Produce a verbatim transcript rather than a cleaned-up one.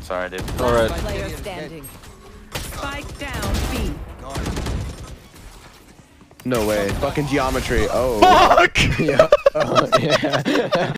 Sorry, dude. Alright. Player standing. Spike down B. No way. Fucking geometry. Oh. Fuck! Yeah. Oh, yeah.